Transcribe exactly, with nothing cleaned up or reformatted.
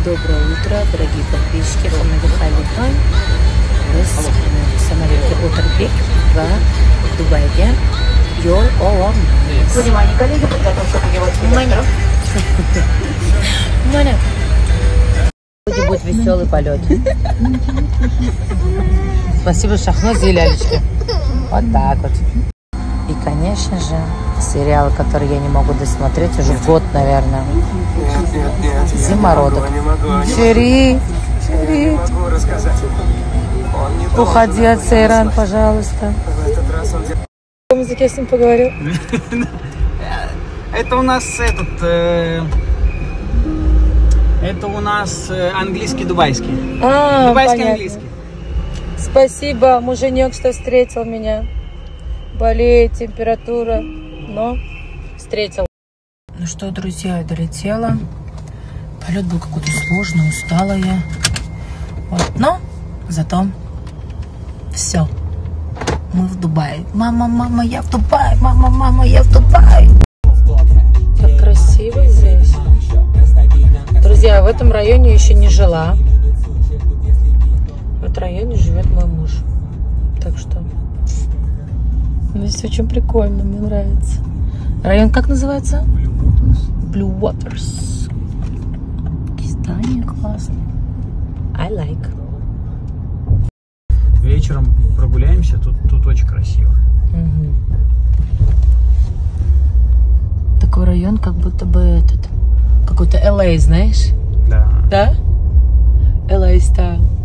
Доброе утро, дорогие подписчики. Family Halifan. Biz samolyotga o'tirdik va Dubayga yo'l olamiz. Mana. Сегодня будет веселый полет. Спасибо, Шахназ и Лялечке. Вот так вот. И, конечно же, сериалы, которые я не могу досмотреть уже год, наверное. Нет, нет, нет. Зимородок. Ферит, Ферит. Уходи от Сейран, пожалуйста. В каком языке я с ним поговорил? Это у нас этот... Э, это у нас английский дубайский. А, дубайский понятно. английский. Спасибо, муженек, что встретил меня. Болеет температура, но встретил. Ну что, друзья, я долетела. Полет был какой-то сложный, устала я. Вот, но зато все. Мы в Дубае. Мама, мама, я в Дубае. Мама, мама, я в Дубае. Как красиво здесь. Друзья, в этом районе еще не жила. В этом районе живет мой муж. Так что здесь очень прикольно, мне нравится. Район как называется? Blue Waters. Здание классное. I like. Вечером прогуляемся, тут, тут очень красиво. Угу. Такой район, как будто бы этот, какой-то эл эй, знаешь? Да. Да? эл эй style.